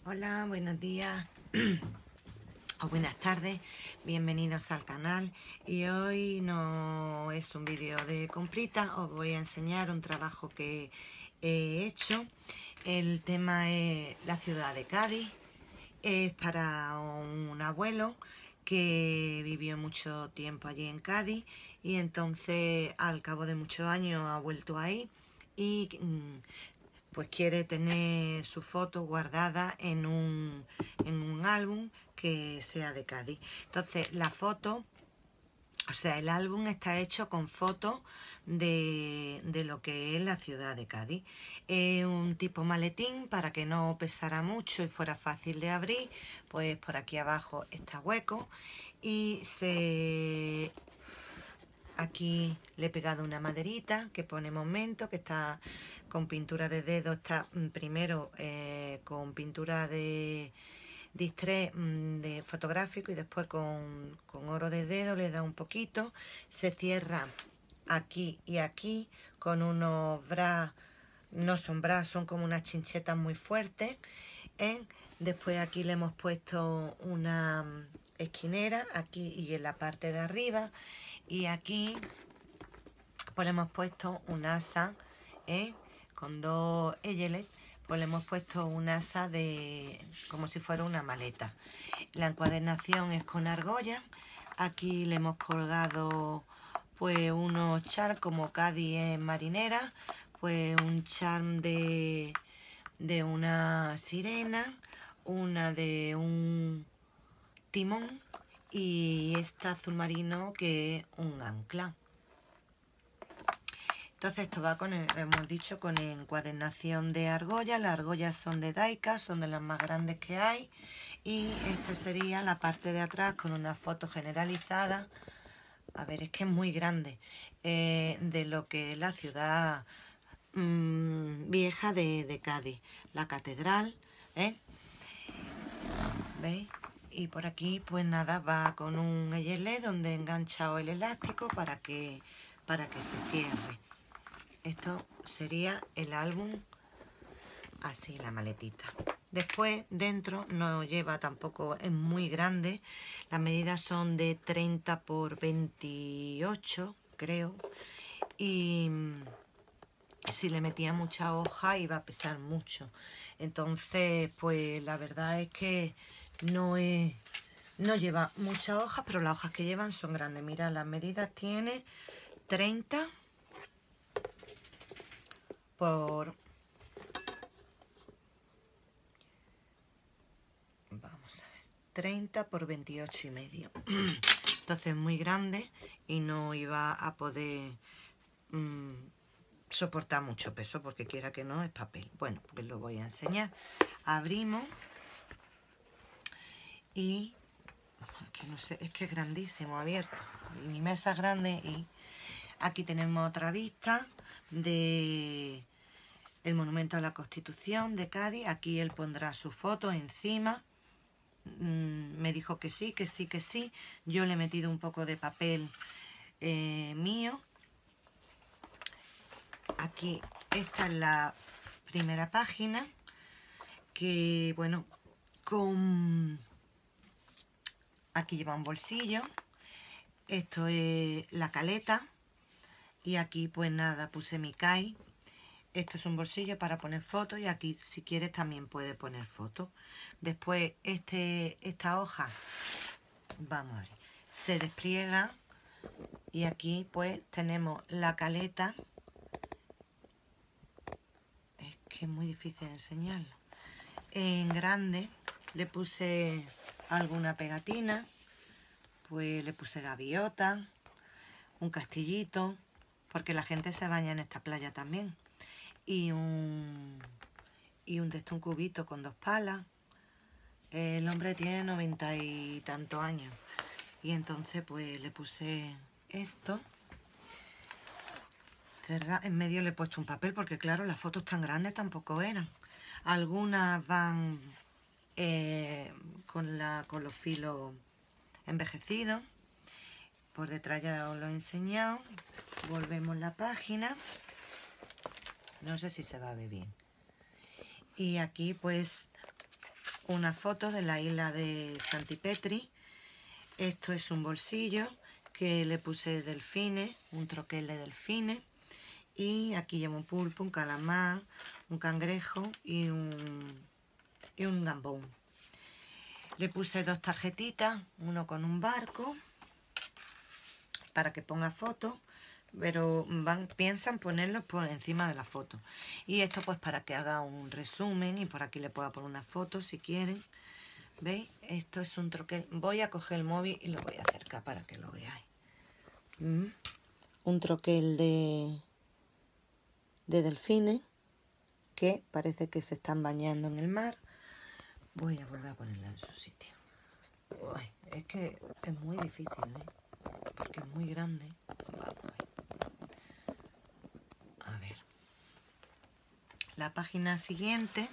Hola, buenos días o buenas tardes, bienvenidos al canal. Y hoy no es un vídeo de comprita, os voy a enseñar un trabajo que he hecho. El tema es la ciudad de Cádiz. Es para un abuelo que vivió mucho tiempo allí en Cádiz y entonces al cabo de muchos años ha vuelto ahí y pues quiere tener su foto guardada en un álbum que sea de Cádiz. Entonces la foto, o sea, el álbum está hecho con fotos de lo que es la ciudad de Cádiz. Es un tipo maletín para que no pesara mucho y fuera fácil de abrir. Pues por aquí abajo está hueco y aquí le he pegado una maderita que pone momento, que está con pintura de dedo. Está primero con pintura de distrés de fotográfico y después con oro de dedo le da un poquito. Se cierra aquí y aquí con unos bras, no son bras, son como unas chinchetas muy fuertes. Después aquí le hemos puesto una esquinera aquí y en la parte de arriba, y aquí pues le hemos puesto un asa con dos eyeles. Pues le hemos puesto un asa de como si fuera una maleta. La encuadernación es con argolla. Aquí le hemos colgado pues unos charms, como Cádiz es marinera, pues un charm de una sirena, una de un timón y esta azul marino que es un ancla. Entonces esto va con, hemos dicho, con encuadernación de argolla. Las argollas son de Daika, son de las más grandes que hay. Y esta sería la parte de atrás con una foto generalizada. A ver, es que es muy grande. De lo que es la ciudad vieja de Cádiz. La catedral, ¿veis? Y por aquí pues nada, va con un eyelé donde he enganchado el elástico para que se cierre. Esto sería el álbum, así la maletita. Después dentro no lleva tampoco, es muy grande. Las medidas son de 30 por 28, creo. Y si le metía mucha hoja iba a pesar mucho. Entonces, pues la verdad es que no lleva muchas hojas, pero las hojas que llevan son grandes. Mira, las medidas tiene 30 por... Vamos a ver, 30 por 28 y medio. Entonces muy grande y no iba a poder soportar mucho peso, porque quiera que no es papel. Bueno, pues lo voy a enseñar. Abrimos y que no sé, es que es grandísimo abierto. Mi mesa es grande y aquí tenemos otra vista de el Monumento a la Constitución de Cádiz. Aquí él pondrá su foto encima. Me dijo que sí, que sí, que sí. Yo le he metido un poco de papel mío. Aquí esta es la primera página, que bueno, con aquí lleva un bolsillo. Esto es la caleta y aquí pues nada, puse mi CAI. Esto es un bolsillo para poner fotos y aquí si quieres también puedes poner fotos. Después esta hoja, vamos a ver, se despliega y aquí pues tenemos la caleta. Es que es muy difícil enseñarlo. En grande le puse alguna pegatina, pues le puse gaviota, un castillito, porque la gente se baña en esta playa también, y un cubito con 2 palas. El hombre tiene 90 y tantos años y entonces pues le puse esto. En medio le he puesto un papel porque claro, las fotos tan grandes tampoco eran. Algunas van con los filos envejecidos. Por detrás ya os lo he enseñado. Volvemos la página. No sé si se va a ver bien. Y aquí pues una foto de la isla de Santipetri. Esto es un bolsillo que le puse delfines, un troquel de delfines. Y aquí llevo un pulpo, un calamar, un cangrejo y un gambón. Le puse 2 tarjetitas, uno con un barco, para que ponga fotos, pero piensan ponerlos por encima de la foto. Y esto pues para que haga un resumen y por aquí le pueda poner una foto si quieren. ¿Veis? Esto es un troquel. Voy a coger el móvil y lo voy a acercar para que lo veáis. Un troquel de delfines que parece que se están bañando en el mar. Voy a volver a ponerla en su sitio. Uy, es que es muy difícil, porque es muy grande. Vamos a ver. La página siguiente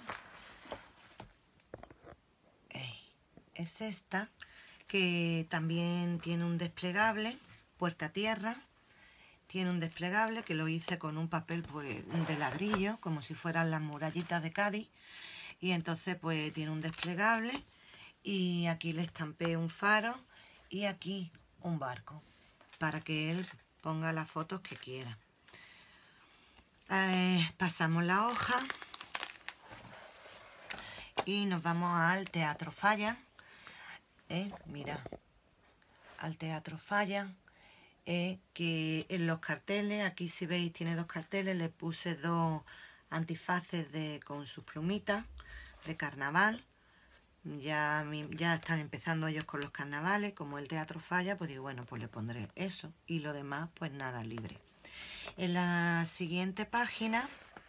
es esta, que también tiene un desplegable, puerta a tierra. Tiene un desplegable que lo hice con un papel pues, de ladrillo, como si fueran las murallitas de Cádiz. Y entonces pues tiene un desplegable y aquí le estampé un faro y aquí un barco para que él ponga las fotos que quiera. Pasamos la hoja y nos vamos al Teatro Falla. Mirad, al Teatro Falla. Que en los carteles, aquí si veis tiene 2 carteles, le puse 2 antifaces con sus plumitas de carnaval. Ya están empezando ellos con los carnavales, como el Teatro Falla, pues digo, bueno, pues le pondré eso y lo demás pues nada, libre. En la siguiente página,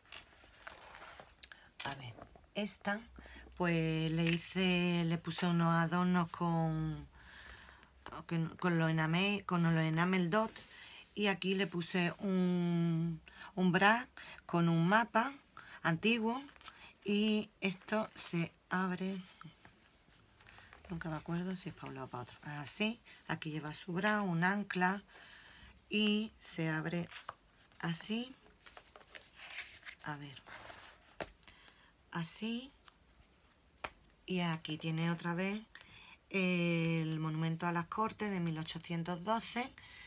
a ver, esta, pues le puse unos adornos con los enamel dots y aquí le puse un bra con un mapa antiguo y esto se abre, nunca me acuerdo si es para un lado o para otro, así. Aquí lleva su bra, un ancla y se abre así, a ver, así, y aquí tiene otra vez el monumento a las Cortes de 1812,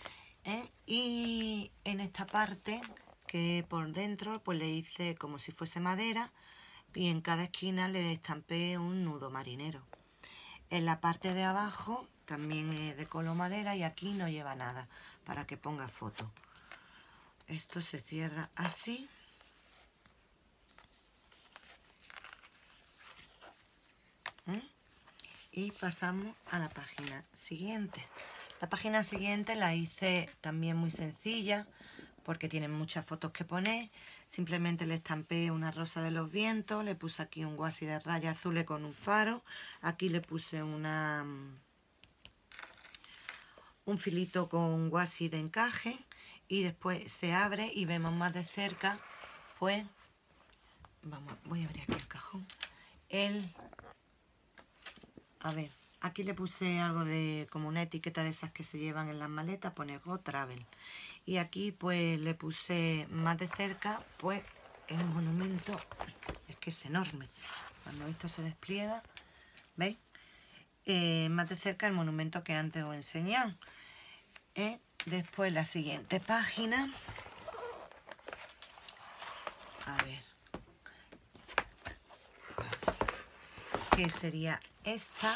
y en esta parte que por dentro pues le hice como si fuese madera y en cada esquina le estampé un nudo marinero. En la parte de abajo también es de color madera y aquí no lleva nada para que ponga foto. Esto se cierra así. Y pasamos a la página siguiente. La página siguiente la hice también muy sencilla porque tiene muchas fotos que poner. Simplemente le estampé una rosa de los vientos, le puse aquí un guasi de rayas azules con un faro. Aquí le puse un filito con guasi de encaje y después se abre y vemos más de cerca, pues, voy a abrir aquí el cajón. A ver, aquí le puse algo de como una etiqueta de esas que se llevan en las maletas, pone Go Travel. Y aquí pues le puse más de cerca, pues es un monumento, es que es enorme. Cuando esto se despliega, ¿veis? Más de cerca el monumento que antes os he enseñado. Después la siguiente página. A ver. Que sería esta.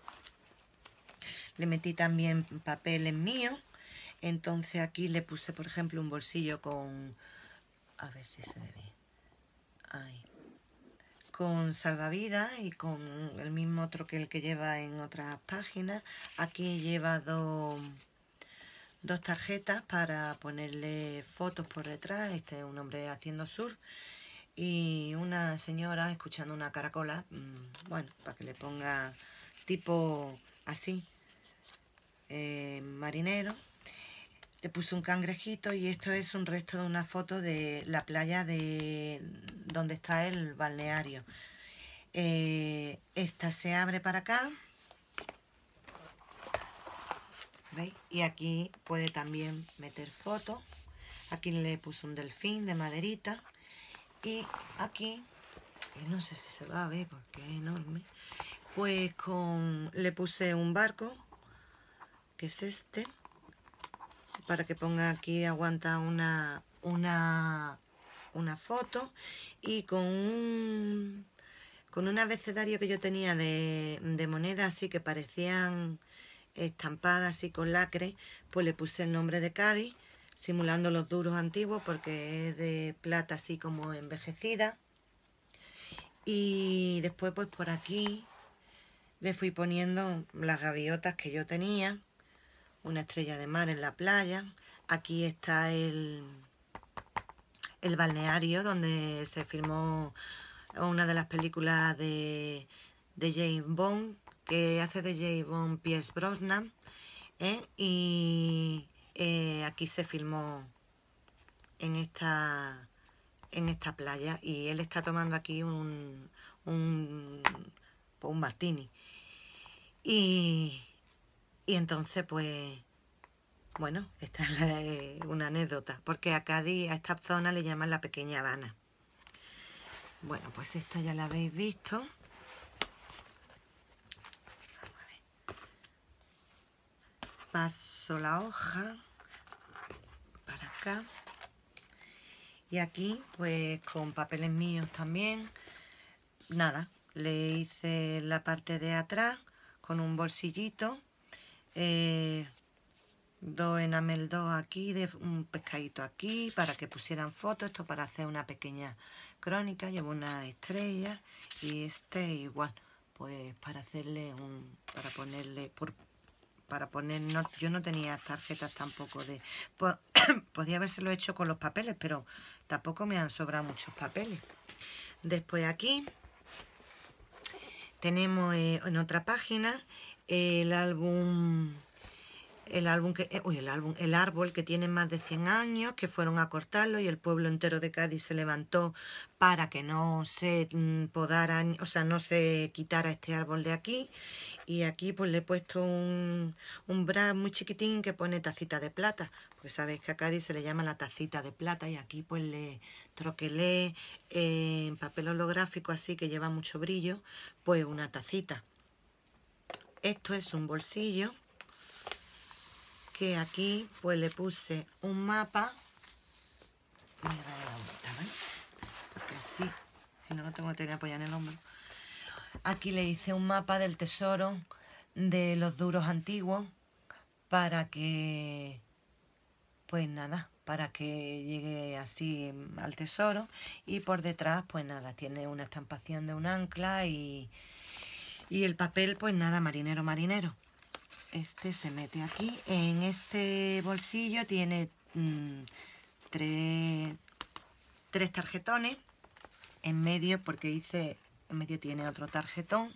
Le metí también papeles míos. Entonces aquí le puse, por ejemplo, un bolsillo con... A ver si se ve bien. Ahí. Con salvavidas y con el mismo troquel que lleva en otras páginas. Aquí lleva dos tarjetas para ponerle fotos por detrás. Este es un hombre haciendo surf. Y una señora escuchando una caracola, bueno, para que le ponga tipo así, marinero. Le puse un cangrejito y esto es un resto de una foto de la playa de donde está el balneario. Esta se abre para acá, ¿veis? Y aquí puede también meter fotos. Aquí le puse un delfín de maderita. Y aquí que no sé si se va a ver porque es enorme, pues le puse un barco, que es este, para que ponga aquí, aguanta una foto, y con un abecedario que yo tenía de monedas así que parecían estampadas así con lacre, pues le puse el nombre de Cádiz, simulando los duros antiguos porque es de plata así como envejecida. Y después pues por aquí le fui poniendo las gaviotas que yo tenía, una estrella de mar en la playa. Aquí está el balneario donde se filmó una de las películas de James Bond, que hace de James Bond Pierce Brosnan, y aquí se filmó en esta playa, y él está tomando aquí un martini. Y entonces pues bueno, esta es una anécdota, porque a Cádiz, a esta zona le llaman la Pequeña Habana. Bueno, pues esta ya la habéis visto. Vamos a ver. Paso la hoja para acá. Y aquí, pues con papeles míos también. Nada, le hice la parte de atrás con un bolsillito. Dos enamel 2 aquí, de un pescadito aquí, para que pusieran fotos. Esto para hacer una pequeña crónica. Llevo una estrella y este igual, pues para hacerle para ponerle, no, yo no tenía tarjetas tampoco podía habérselo hecho con los papeles, pero tampoco me han sobrado muchos papeles. Después aquí tenemos en otra página el árbol que tiene más de 100 años, que fueron a cortarlo y el pueblo entero de Cádiz se levantó para que no se podara, o sea, no se quitara este árbol de aquí. Y aquí pues le he puesto un bra muy chiquitín que pone tacita de plata, porque sabéis que a Cádiz se le llama la tacita de plata, y aquí pues le troquelé en papel holográfico así que lleva mucho brillo, pues una tacita. Esto es un bolsillo que aquí pues le puse un mapa. Voy a darle la vuelta, ¿vale? Porque así, si no, no tengo que tener apoyado en el hombro. Aquí le hice un mapa del tesoro de los duros antiguos para que, pues nada, para que llegue así al tesoro. Y por detrás, pues nada, tiene una estampación de un ancla y el papel, pues nada, marinero, marinero. Este se mete aquí. En este bolsillo tiene tres tarjetones. En medio, porque en medio tiene otro tarjetón.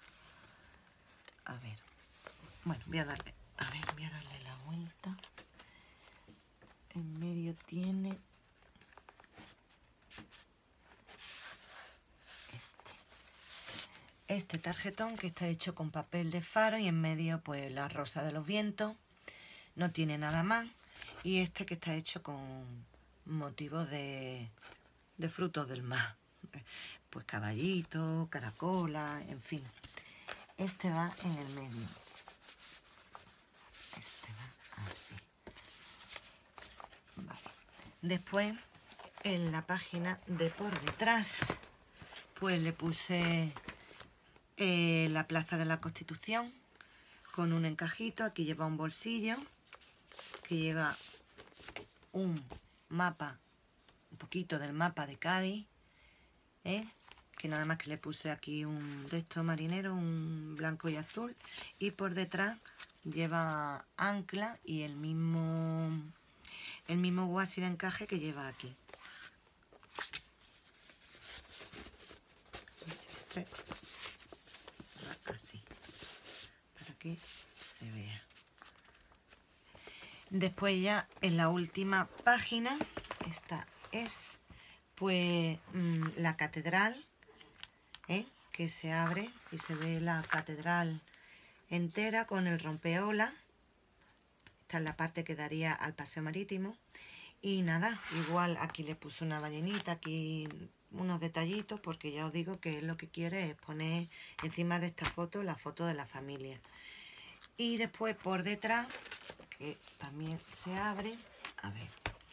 A ver, bueno, voy a darle la vuelta. En medio tiene este tarjetón, que está hecho con papel de faro, y en medio pues la rosa de los vientos. No tiene nada más. Y este que está hecho con motivos de frutos del mar, pues caballito, caracola, en fin. Este va en el medio. Este va así. Vale. Después, en la página de por detrás, pues le puse la Plaza de la Constitución con un encajito. Aquí lleva un bolsillo que lleva un mapa, un poquito del mapa de Cádiz, que nada más que le puse aquí un de estos marineros, un blanco y azul, y por detrás lleva ancla y el mismo guasi de encaje que lleva aquí. Este va así, para que se vea. Después ya en la última página, esta es pues la catedral, que se abre y se ve la catedral entera con el rompeolas. Esta es la parte que daría al paseo marítimo. Y nada, igual aquí le puse una ballenita, aquí unos detallitos, porque ya os digo que lo que quiere es poner encima de esta foto la foto de la familia. Y después por detrás, que también se abre, a ver,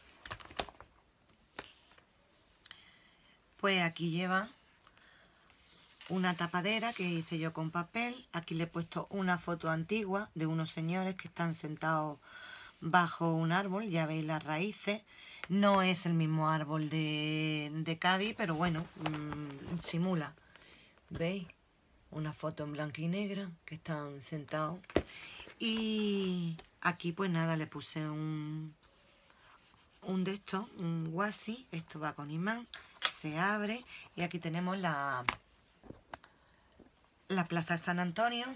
pues aquí lleva una tapadera que hice yo con papel. Aquí le he puesto una foto antigua de unos señores que están sentados bajo un árbol, ya veis las raíces. No es el mismo árbol de Cádiz, pero bueno, simula. ¿Veis? Una foto en blanco y negro que están sentados. Y aquí pues nada, le puse un de estos, un washi. Esto va con imán, se abre y aquí tenemos la plaza San Antonio,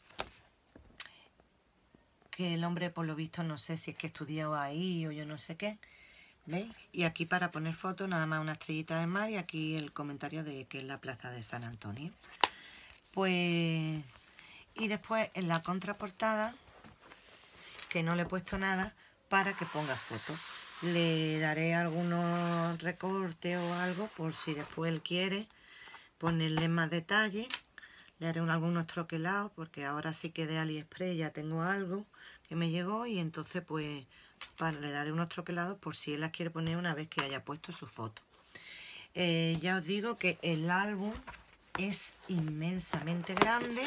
que el hombre por lo visto no sé si es que estudió ahí o yo no sé qué. ¿Veis? Y aquí para poner fotos nada más una estrellita de mar y aquí el comentario de que es la plaza de San Antonio. Pues, y después en la contraportada, que no le he puesto nada para que ponga fotos. Le daré algunos recortes o algo por si después él quiere ponerle más detalle. Le haré algunos troquelados porque ahora sí que de AliExpress ya tengo algo que me llegó y entonces pues le daré unos troquelados por si él las quiere poner una vez que haya puesto su foto. Ya os digo que el álbum es inmensamente grande,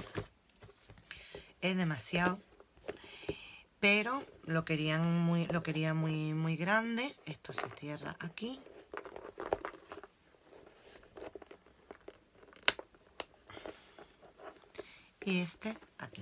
es demasiado, pero lo quería muy grande. Esto se cierra aquí. Y este aquí.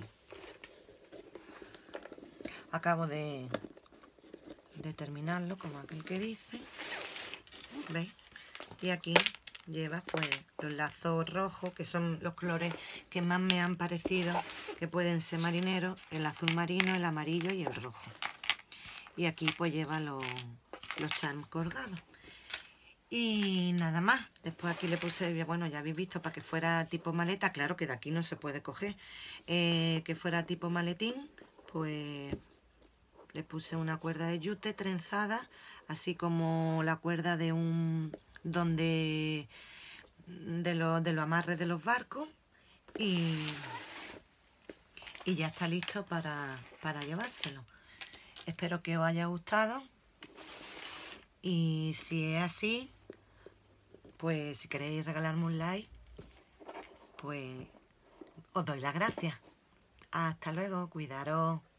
Acabo de terminarlo, como aquel que dice. ¿Veis? Y aquí lleva pues los lazos rojos, que son los colores que más me han parecido que pueden ser marineros: el azul marino, el amarillo y el rojo. Y aquí pues lleva los charms colgados. Y nada más. Después aquí le puse, bueno, ya habéis visto, para que fuera tipo maleta. Claro que de aquí no se puede coger. Que fuera tipo maletín, pues le puse una cuerda de yute trenzada, así como la cuerda de de los amarres de los barcos. Y ya está listo para llevárselo. Espero que os haya gustado. Y si es así, pues si queréis regalarme un like, pues os doy las gracias. Hasta luego, cuidaros.